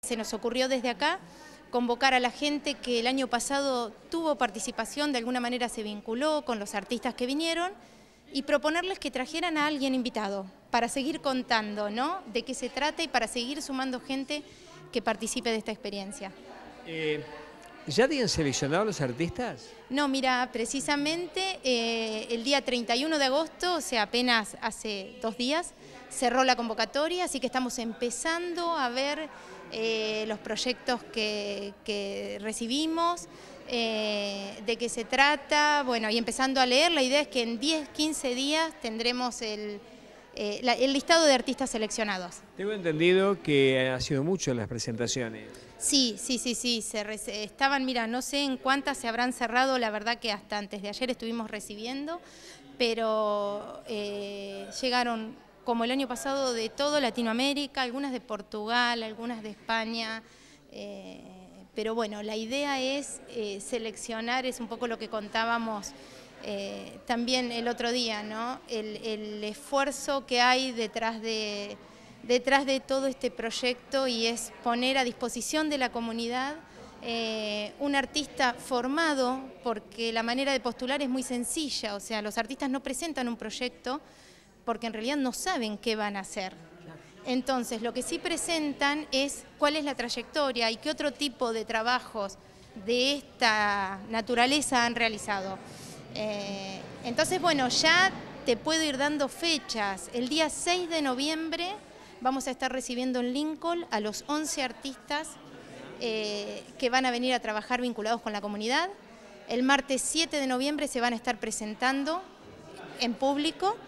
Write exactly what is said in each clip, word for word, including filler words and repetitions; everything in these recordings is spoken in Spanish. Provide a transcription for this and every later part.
Se nos ocurrió desde acá convocar a la gente que el año pasado tuvo participación, de alguna manera se vinculó con los artistas que vinieron, y proponerles que trajeran a alguien invitado para seguir contando, ¿no?, de qué se trata y para seguir sumando gente que participe de esta experiencia. Eh, ¿Ya tienen seleccionado los artistas? No, mira, precisamente eh, el día treinta y uno de agosto, o sea, apenas hace dos días, cerró la convocatoria, así que estamos empezando a ver eh, los proyectos que, que recibimos, eh, de qué se trata, bueno, y empezando a leer. La idea es que en diez, quince días tendremos el, eh, la, el listado de artistas seleccionados. Tengo entendido que han sido muchas las presentaciones. Sí, sí, sí, sí, se estaban, mira, no sé en cuántas se habrán cerrado, la verdad que hasta antes de ayer estuvimos recibiendo, pero eh, llegaron, como el año pasado, de todo Latinoamérica, algunas de Portugal, algunas de España, eh, pero bueno, la idea es eh, seleccionar, es un poco lo que contábamos eh, también el otro día, ¿no? El, el esfuerzo que hay detrás de... detrás de todo este proyecto, y es poner a disposición de la comunidad eh, un artista formado, porque la manera de postular es muy sencilla, o sea, los artistas no presentan un proyecto porque en realidad no saben qué van a hacer. Entonces, lo que sí presentan es cuál es la trayectoria y qué otro tipo de trabajos de esta naturaleza han realizado. Eh, entonces, bueno, ya te puedo ir dando fechas. El día seis de noviembre vamos a estar recibiendo en Lincoln a los once artistas eh, que van a venir a trabajar vinculados con la comunidad. El martes siete de noviembre se van a estar presentando en público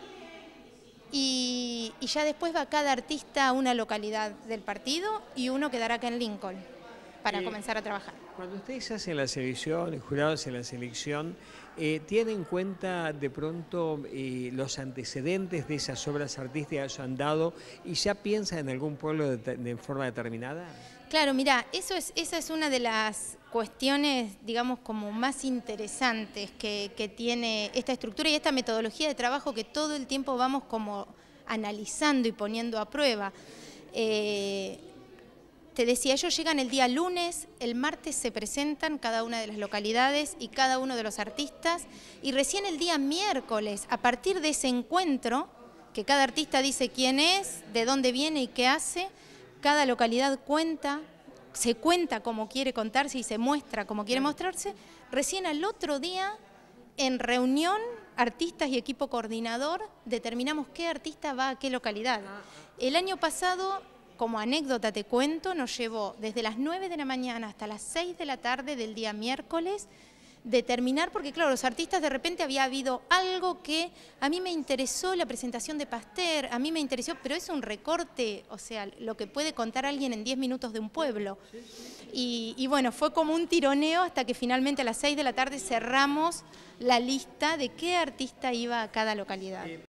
y, y ya después va cada artista a una localidad del partido y uno quedará acá en Lincoln para eh, comenzar a trabajar. Cuando ustedes hacen la selección, el jurado hace la selección, eh, ¿tienen en cuenta de pronto eh, los antecedentes de esas obras artísticas que han dado y ya piensan en algún pueblo de, de forma determinada? Claro, mira, eso es, esa es una de las cuestiones, digamos, como más interesantes que, que tiene esta estructura y esta metodología de trabajo que todo el tiempo vamos como analizando y poniendo a prueba. Eh, Te decía, ellos llegan el día lunes, el martes se presentan cada una de las localidades y cada uno de los artistas, y recién el día miércoles, a partir de ese encuentro, que cada artista dice quién es, de dónde viene y qué hace, cada localidad cuenta, se cuenta como quiere contarse y se muestra como quiere mostrarse, recién al otro día, en reunión, artistas y equipo coordinador, determinamos qué artista va a qué localidad. El año pasado, como anécdota te cuento, nos llevó desde las nueve de la mañana hasta las seis de la tarde del día miércoles determinar, porque claro, los artistas de repente había habido algo que a mí me interesó, la presentación de Pasteur, a mí me interesó, pero es un recorte, o sea, lo que puede contar alguien en diez minutos de un pueblo. Y, y bueno, fue como un tironeo hasta que finalmente a las seis de la tarde cerramos la lista de qué artista iba a cada localidad.